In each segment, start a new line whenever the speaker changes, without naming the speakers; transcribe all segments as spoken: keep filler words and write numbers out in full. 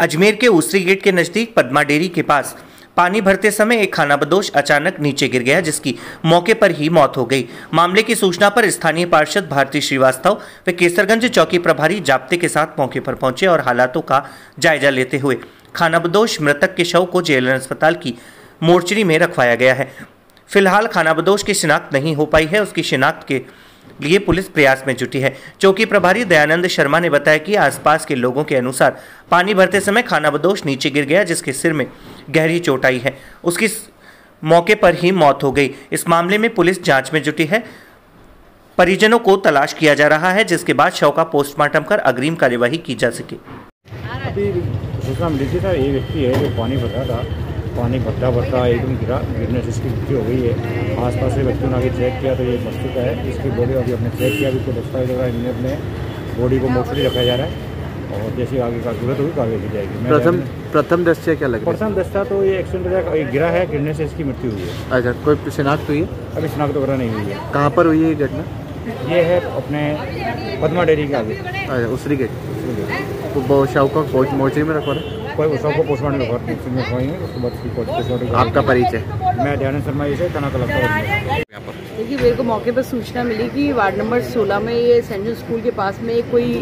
अजमेर के ऊसरी गेट के नजदीक पद्मा डेयरी के पास पानी भरते समय एक खानाबदोश अचानक नीचे गिर गया, जिसकी मौके पर ही मौत हो गई। मामले की सूचना पर स्थानीय पार्षद भारती श्रीवास्तव व केसरगंज चौकी प्रभारी जाप्ते के साथ मौके पर पहुंचे और हालातों का जायजा लेते हुए खानाबदोश मृतक के शव को जेएलएन अस्पताल की मोर्चरी में रखवाया गया है। फिलहाल खानाबदोश की शिनाख्त नहीं हो पाई है, उसकी शिनाख्त के लिए पुलिस प्रयास में जुटी है। चौकी प्रभारी दयानंद शर्मा ने बताया कि आसपास के लोगों के अनुसार पानी भरते समय खानाबदोश नीचे गिर गया, जिसके सिर में गहरी चोट आई है। उसकी मौके पर ही मौत हो गई। इस मामले में पुलिस जांच में जुटी है। परिजनों को तलाश किया जा रहा है, जिसके बाद शव का पोस्टमार्टम कर अग्रिम कार्यवाही की जा सके।
अभी सूचना मिली थी सर, एक व्यक्ति है जो पानी भर रहा था, पानी भरता भरता एकदम गिरा, गिरने से इसकी मृत्यु हो गई है। आसपास से व्यक्तियों ने आगे चेक किया तो ये मर चुका है। इसकी बॉडी अभी अपने चेक किया, अभी को दस्तावेज वगैरह इन्हें अपने बॉडी को मोर्चरी रखा जा रहा है और जैसे आगे का जरूरत होगी कार्रवाई की जाएगी।
प्रथम प्रथम दृष्टया क्या लग रहा है?
प्रथम दृष्टया तो ये एक्सीडेंट गिरा है, गिरने से इसकी मृत्यु हुई है।
अच्छा, कोई शिनाख्त हुई है?
अभी शिनाख्त वगैरह नहीं हुई है।
कहाँ पर हुई है ये घटना?
ये है अपने पद्मा डेयरी के आगे।
अच्छा, ऊसरी गेट। तो शव को मोर्चरी में रखवा रहे?
कोई शव को पोस्टमार्टम रखवाएंगे, उसके बाद
आपका परिचय?
मैं दयानंद शर्मा से तना कलेक्टर।
देखिए, मेरे को मौके पर सूचना मिली कि वार्ड नंबर सोलह में ये सेंट्रल स्कूल के पास में कोई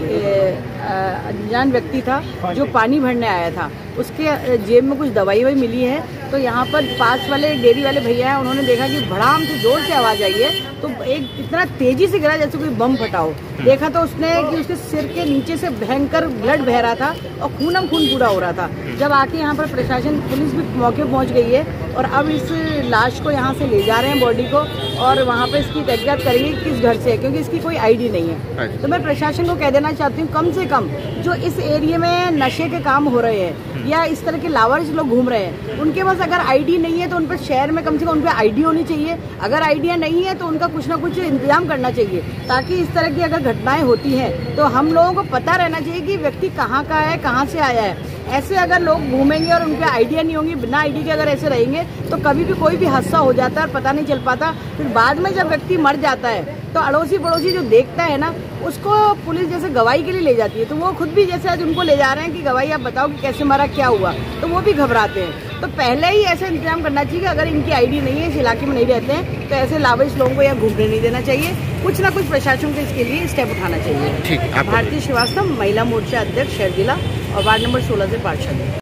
अनजान व्यक्ति था जो पानी भरने आया था। उसके जेब में कुछ दवाई वही मिली है, तो यहाँ पर पास वाले डेयरी वाले भैया हैं, उन्होंने देखा कि भड़ाम से जोर से आवाज़ आई है, तो एक इतना तेजी से गिरा जैसे कोई बम फटा हो। देखा तो उसने कि उसके सिर के नीचे से भयंकर ब्लड बह रहा था और खूनम खून पूरा हो रहा था। जब आके यहाँ पर प्रशासन पुलिस भी मौके पर पहुँच गई है और अब इस लाश को यहाँ से ले जा रहे हैं बॉडी को, और वहाँ पे इसकी तहकीकात करेंगे किस घर से है, क्योंकि इसकी कोई आईडी नहीं है। तो मैं प्रशासन को कह देना चाहती हूँ, कम से कम जो इस एरिया में नशे के काम हो रहे हैं या इस तरह के लावारिस लोग घूम रहे हैं, उनके पास अगर आईडी नहीं है तो उन पर शहर में कम से कम उन पर आईडी होनी चाहिए। अगर आइडिया नहीं है तो उनका कुछ ना कुछ इंतजाम करना चाहिए, ताकि इस तरह की अगर घटनाएं होती हैं तो हम लोगों को पता रहना चाहिए कि व्यक्ति कहाँ का है, कहाँ से आया है। ऐसे अगर लोग घूमेंगे और उनके आइडिया नहीं होंगी, बिना आईडी के अगर ऐसे रहेंगे तो कभी भी कोई भी हादसा हो जाता है और पता नहीं चल पाता। फिर बाद में जब व्यक्ति मर जाता है तो अड़ोसी पड़ोसी जो देखता है ना, उसको पुलिस जैसे गवाही के लिए ले जाती है, तो वो खुद भी जैसे आज उनको ले जा रहे हैं कि गवाही आप बताओ कि कैसे मरा, क्या हुआ, तो वो भी घबराते हैं। तो पहले ही ऐसा इंतजाम करना चाहिए कि अगर इनकी आईडी नहीं है, इस इलाके में नहीं रहते हैं, तो ऐसे लावारिस लोगों को यहाँ घूमने नहीं देना चाहिए। कुछ ना कुछ प्रशासन को इसके लिए स्टेप उठाना चाहिए।
ठीक।
भारती श्रीवास्तव, महिला मोर्चा अध्यक्ष शहर जिला और वार्ड नंबर सोलह से पार्षद।